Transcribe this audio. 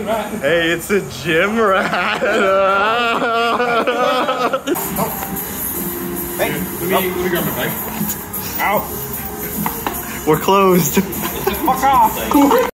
rat. Hey, it's a gym rat. Hey, let me grab my bag. Ow. We're closed. Fuck off.